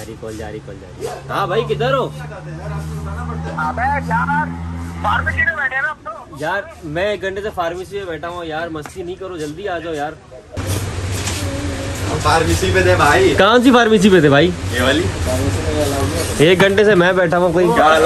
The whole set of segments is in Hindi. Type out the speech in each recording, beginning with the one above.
कॉल जा रही। हाँ भाई किधर हो? फार्मेसी में बैठे ना हम तो। यार मैं 1 घंटे से फार्मेसी में बैठा हूँ यार, मस्ती नहीं करो, जल्दी आ जाओ यार। फार्मेसी पे थे भाई। कौन सी फार्मेसी पे थे भाई? ये वाली। 1 घंटे से मैं बैठा हूँ, कोई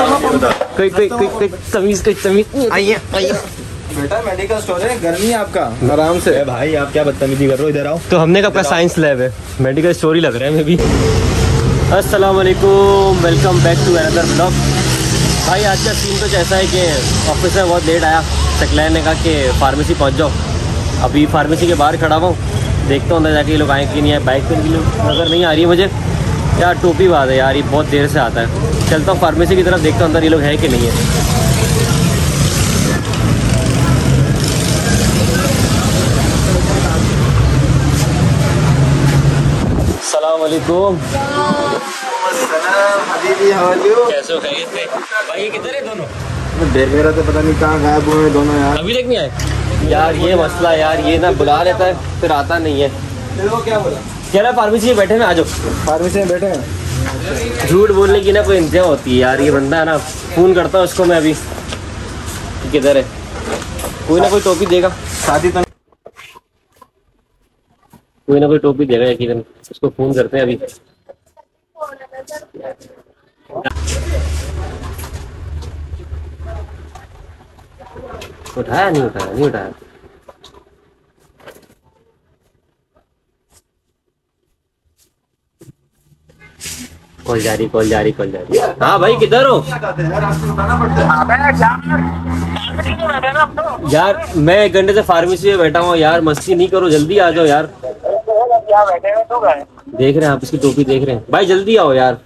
तमीज आइए। बेटा मेडिकल स्टोर है, गर्मी है आपका, आराम से। भाई आप क्या बदतमीजी कर रहे हो, इधर आओ। तो हमने कब का साइंस लैब है, मेडिकल स्टोर ही लग रहा है मैं भी। अस्सलाम वालेकुम, welcome back to another blog. भाई आज का सीन कुछ ऐसा है कि ऑफिस में बहुत लेट आया, सकलैन ने कहा कि फार्मेसी पहुंच जाओ। अभी फार्मेसी के बाहर खड़ा हुआ हूँ, देखता हूँ अंदर जाके ये लोग आए कि नहीं आए। बाइक पे नज़र नहीं आ रही है मुझे यार, टोपी बात है यार, ये बहुत देर से आता है। चलता हूँ फार्मेसी की तरफ, देखता हूँ अंदर ये लोग हैं कि नहीं है। अस्सलाम वालेकुम। कैसे हो? खैरियत से? भाई ये किधर है दोनों? देख रहा था, पता नहीं कहाँ गायब हुए दोनों यार। अभी तक नहीं आए यार, ये मसला यार, ये ना बुला लेता है फिर आता नहीं है। क्या बोला? कह रहा फार्मेसी में बैठे हैं, आ जाओ। फार्मेसी में बैठे हैं? झूठ बोलने की ना कोई इंतहा होती है यार, ये बंदा है ना, फोन करता हूँ उसको मैं अभी, किधर है? कोई ना कोई टोपी देगा, शादी तो कोई ना कोई टोपी देगा यकीनन। उसको फोन करते हैं अभी। उठाया नहीं उठाया। कॉल जा रही। हाँ भाई किधर हो? यार मैं 1 घंटे से फार्मेसी में बैठा हूँ यार, मस्ती नहीं करो, जल्दी आ जाओ यार। क्या बैठे हो तो गए? देख रहे हैं आप, इसकी टोपी देख रहे हैं भाई, जल्दी आओ यार।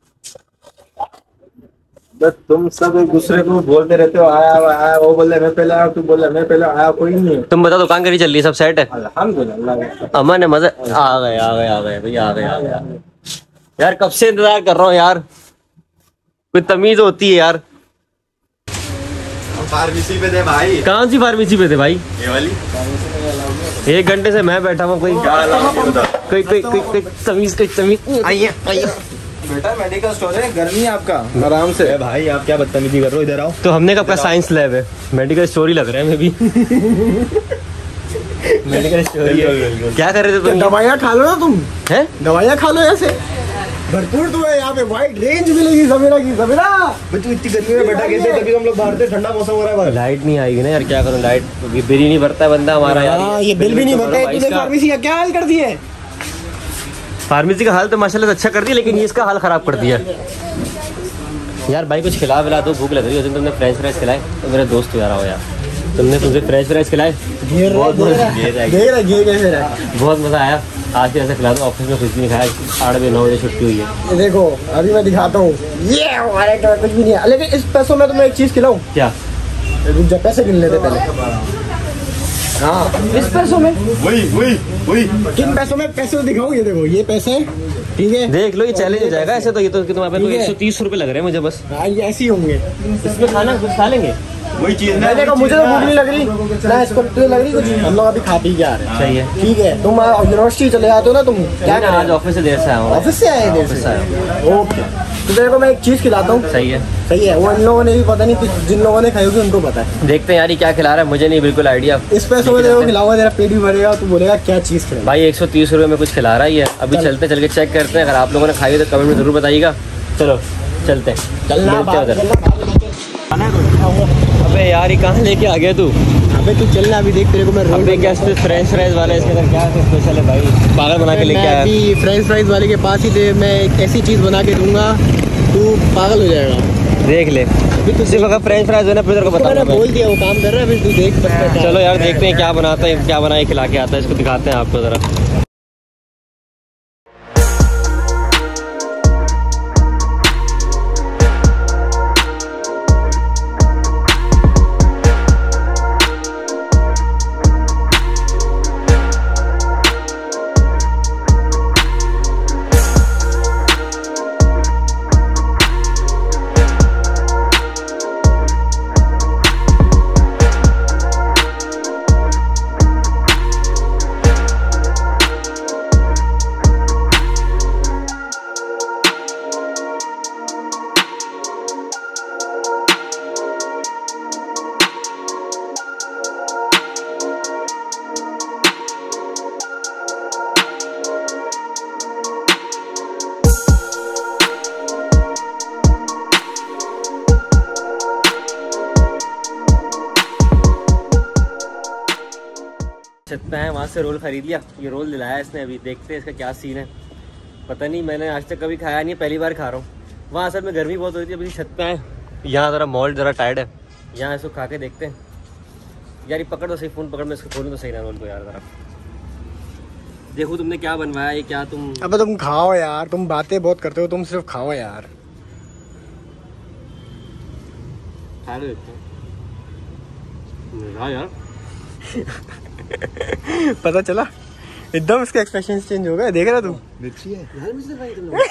बस तुम सब एक दूसरे को बोलते रहते हो, आया वो बोल रहे मैं पहले आया, तू बोल रहा मैं पहले आया, कोई नहीं है। तुम बताओ दुकान कैसी चल रही है, सब सेट है? अल्हम्दुलिल्लाह। अमन है, मजा आ गए भैया, आ गए यार, कब से इंतजार कर रहा हूँ यार, कोई तमीज होती है यार। फार्मेसी पे थे भाई। कौन सी फार्मेसी पे थे भाई? ये वाली। 1 घंटे से मैं बैठा हूँ, कोई तमीज आइए। बेटा मेडिकल स्टोर है, गर्मी है आपका, आराम से। भाई आप क्या बदतमीजी कर रहे हो, इधर आओ। तो हमने कब का साइंस लैब है, मेडिकल स्टोर ही लग रहा है मैं भी। मेडिकल स्टोर ही है। क्या कर रहे थे तुम? दवाइयाँ खा लो ना तुम, हैं? दवाइयाँ खा लो ऐसे भरपूर। तुम्हें यहाँ पे वाइड रेंज मिलेगी सवेरा की सवेरा। बच्चों इतनी गर्मी में बैठा गए थे, तभी हम लोग बाहर थे, ठंडा मौसम हो रहा है। लाइट नहीं आएगी ना यार, क्या करूं, लाइट बिल ही नहीं भरता है बंदा हमारा यार। हाँ, ये बिल भी नहीं भरता है। तूने फार्मेसी का क्या हाल कर दिया है? फार्मेसी का हाल तो माशाल्लाह से अच्छा कर दिया, लेकिन ये इसका हाल खराब कर दिया यार। भाई कुछ खिला विला दो, भूख लग रही है। तुमने फ्रेंच फ्राइज खिलाए तो मेरे दोस्त यार हो यार, तुमने फ्रेंच फ्राइज खिलाए, बहुत मजा आया। आज ऐसा खिला दो, ऑफिस में कुछ भी नहीं खाया, 8-9 बजे छुट्टी हुई है। देखो अभी मैं दिखाता हूँ, ये हमारे कुछ भी नहीं है। लेकिन इस पैसों में तुम्हें एक चीज खिलाऊं क्या? जब पैसे गिन लेते पहले। हाँ इस पैसों में वही किन पैसों में पैसे दिखाऊं, ये देखो ये पैसे, ठीक है? देख लो, ये चैलेंज हो जाएगा ऐसे तो। ये तो तुम्हारे पे 130 रुपए लग रहे हैं मुझे बस। हाँ ये ऐसे ही होंगे। इसमें खाना कुछ खा लेंगे, वही चीज मैं देखो, मुझे तो भूख नहीं लग रही ना, इसको तो लग रही कुछ। हम लोग अभी खा पी के आ रहे हैं। सही है, ठीक है। तुम यूनिवर्सिटी चले जाते हो ना, तुम क्या क्या आज ऑफिस से देर से आया हूँ। ऑफिस से आए? देर से आए। ओके, तो देखो मैं एक चीज खिलाता हूँ। सही है। वो इन लोगों ने भी पता नहीं, जिन लोगों ने खाई होगी उनको पता है। देखते हैं यार ये क्या खिला रहा है, मुझे नहीं बिल्कुल आइडिया। इस पैसों में देखो खिलाऊंगा, तेरा पेट भी भरेगा, तू बोलेगा क्या चीज खिलाई। भाई 130 रुपए में कुछ खिला रहा है ये। अभी चलते चल के चेक करते हैं, अगर आप लोगों ने खाई हो तो कमेंट में जरूर बताइएगा। चलो चलते अबे यार ये कहाँ लेके आ गया तू? अबे तू चलना, अभी देख तेरे को मैं अबे क्या फ्रेंच फ्राइज वाला है, इसके अंदर क्या स्पेशल है भाई? पागल बना के लेके आया। अभी फ्रेंच फ्राइज वाले के पास ही दे, मैं एक ऐसी चीज बना के दूंगा, तू पागल हो जाएगा। देख ले, सिर्फ अगर फ्रेंच फ्राइज है ना फिर तेरे को बता, बोल दिया वो काम कर रहा है, फिर तू देख। चलो यार देखते हैं क्या बनाता है, क्या बनाए खिला के आता है, इसको दिखाते हैं आपको जरा। छत पे है, वहाँ से रोल खरीद लिया। ये रोल दिलाया इसने, अभी देखते हैं इसका क्या सीन है। पता नहीं, मैंने आज तक कभी खाया नहीं, पहली बार खा रहा हूँ। वहाँ असल में गर्मी बहुत हो रही थी, अभी छत पे है। यहाँ ज़रा मॉल ज़रा टाइट है, यहाँ इसको खा के देखते हैं। यार ये पकड़ दो सही, फ़ोन पकड़ में इसको खोलूँ तो सही ना रोल को यार। ज़रा देखो तुमने क्या बनवाया, ये क्या तुम। अब तुम खाओ यार, तुम बातें बहुत करते हो, तुम सिर्फ खाओ यार। खा लो देखते हैं यार। पता चला एकदम इसके एक्सप्रेशन चेंज हो गए, देख रहा तू। मिर्ची है यार मुझसे भाई तुमने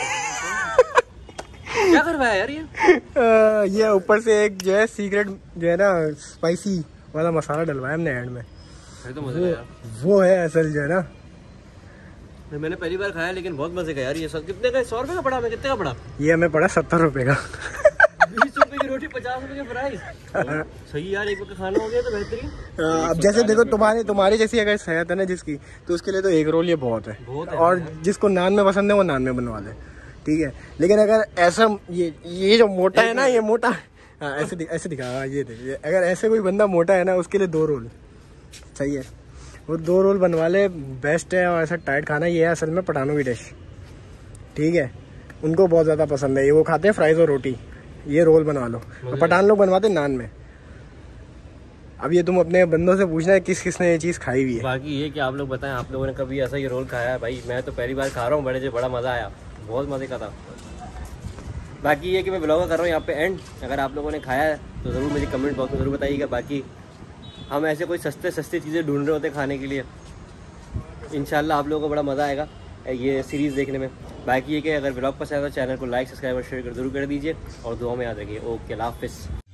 क्या करवाया यार ये ऊपर से एक जो है सीक्रेट जो है ना स्पाइसी वाला मसाला डलवाया हमने एंड में। तो मजा यार, वो है असल जो है ना। मैंने पहली बार खाया लेकिन बहुत मजे का यार। ये सब कितने का? 100 रुपए का पड़ा? हमें कितने का पड़ा? ये हमें पड़ा 70 रुपए का। 20 रुपए की रोटी 50 रुपए की प्राइस। सही यार, एक वक्त खाना हो गया तो बेहतरीन। अब जैसे देखो तुम्हारे जैसी अगर सेहत है ना जिसकी, तो उसके लिए तो एक रोल ये बहुत है, और जिसको नान में पसंद है वो नान में बनवा ले, ठीक है। लेकिन अगर ऐसा ये जो मोटा है ना, ये मोटा, हाँ ऐसे दिखा, हाँ ये देखिए, अगर ऐसे कोई बंदा मोटा है ना उसके लिए 2 रोल सही है। वो 2 रोल बनवा ले, बेस्ट है। और ऐसा टाइट खाना ये है असल में पठानों की डिश, ठीक है। उनको बहुत ज़्यादा पसंद है ये, वो खाते हैं फ्राइज और रोटी। ये रोल बनवा लो, तो पठान लोग बनवाते नान में। अब ये तुम अपने बंदों से पूछना है किस किसने ये चीज़ खाई हुई है। बाकी ये कि आप लोग बताएं, आप लोगों ने कभी ऐसा ये रोल खाया है? भाई मैं तो पहली बार खा रहा हूँ, बड़ा मज़ा आया, बहुत मज़े का था। बाकी ये कि मैं ब्लॉग कर रहा हूँ यहाँ पे एंड। अगर आप लोगों ने खाया है तो ज़रूर मुझे कमेंट बॉक्स में ज़रूर बताइएगा। बाकी हम ऐसे कोई सस्ते चीज़ें ढूंढ रहे होते हैं खाने के लिए। इंशाल्लाह आप लोगों को बड़ा मज़ा आएगा ये सीरीज़ देखने में। बाकी ये कि अगर ब्लॉग पसंद आए तो चैनल को लाइक, सब्सक्राइब और शेयर कर ज़रूर कर दीजिए, और दुआ में याद रखिए। ओके, अल्लाह हाफ़िज़।